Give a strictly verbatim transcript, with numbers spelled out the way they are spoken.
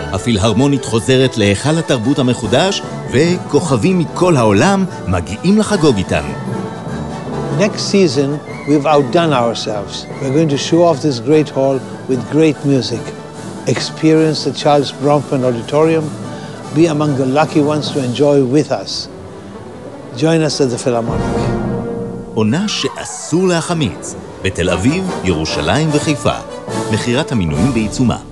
הפילהרמונית חוזרת להיכל התרבות המחודש, וכוכבים מכל העולם מגיעים לחגוג איתן. Next season, we've outdone ourselves. We're going to show off this great hall with great music. Experience the Charles Bronfman Auditorium. Be among the lucky ones to enjoy with us. Join us at the Philharmonic. עונה שאסור להחמיץ. בתל אביב, ירושלים וחיפה. מחירת המינויים בעיצומה.